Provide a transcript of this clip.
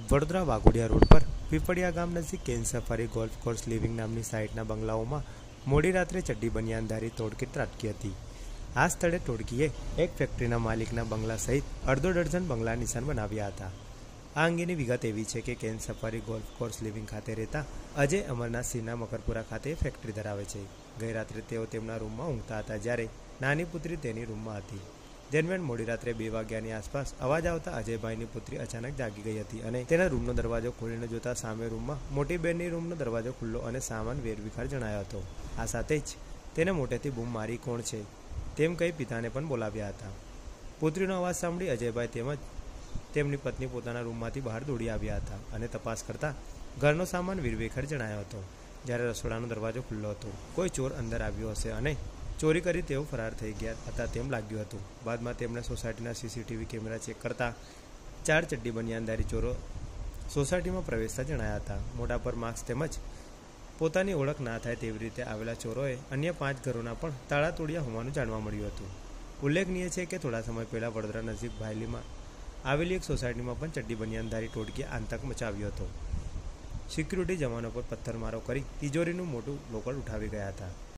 Vadodara Waghodia road પર પીપળિયા ગામ નજીક Ken safari golf course living નામની સાઇટના બંગલાઓમાં મોડી રાત્રે ચડ્ડી બનિયાનધારી તોડકીટ ત્રાટકી હતી। આ સ્થળે તોડકીએ એક ફેક્ટરીના માલિકના બંગલા સહિત અડધો ડઝન બંગલા નિશાન બનાવ્યા હતા। આ અંગેની વિગત એવી છે કે Ken safari golf course living ખાતે રહેતા અજય અમરનાથ સિંહના મકરપુરા ખાતે ફેક્ટરી ધરાવે છે। ગઈ રાત્રે તેઓ તેમના રૂમમાં ઊંઘતા હતા જ્યારે નાની પુત્રી તેની રૂમમાં હતી। દરમિયાન મોડી રાત્રે 2 વાગ્યાની આસપાસ અવાજ આવતા અજયભાઈની પુત્રી અચાનક જાગી ગઈ હતી અને તેના રૂમનો દરવાજો ખોલીને જોતા સામે રૂમમાં મોટી બહેનની રૂમનો દરવાજો ખુલ્લો અને સામાન વેરવિખાર જણાયો હતો। આ સાથે જ તેને મોટેથી બૂમ મારી કોણ છે તેમ કહી પિતાને પણ બોલાવ્યા હતા। પુત્રીનો અવાજ સાંભળી અજયભાઈ તેમજ તેમની પત્ની પોતાના રૂમમાંથી બહાર દોડી આવ્યા હતા અને તપાસ કરતા ઘરનો સામાન વેરવિખાર જણાયો હતો। જ્યારે રસોડાનો દરવાજો ખુલ્લો હતો, કોઈ ચોર અંદર આવ્યો હશે અને ચોરી કરી તેઓ ફરાર થઈ ગયા હતા તેમ લાગ્યું હતું। બાદમાં તેમણે સોસાયટીના સીસીટીવી કેમેરા ચેક કરતા 4 ચડ્ડી બનિયાનધારી ચોરો સોસાયટીમાં પ્રવેશતા જણાયા હતા। મોઢા પર માસ્ક તેમજ પોતાની ઓળખ ના થાય તેવી રીતે આવેલા ચોરોએ અન્ય 5 ઘરોના પણ તાળા તોડ્યા હોવાનું જાણવા મળ્યું હતું। ઉલ્લેખનીય છે કે થોડા સમય પહેલા વડોદરા નજીક ભાયલીમાં આવેલી એક સોસાયટીમાં પણ ચડ્ડી બનિયાનધારી ટોળકીએ આતંક મચાવ્યો હતો। સિક્યુરિટી જવાનો પર પથ્થરમારો કરી તિજોરીનું મોટું લોકર ઉઠાવી ગયા હતા।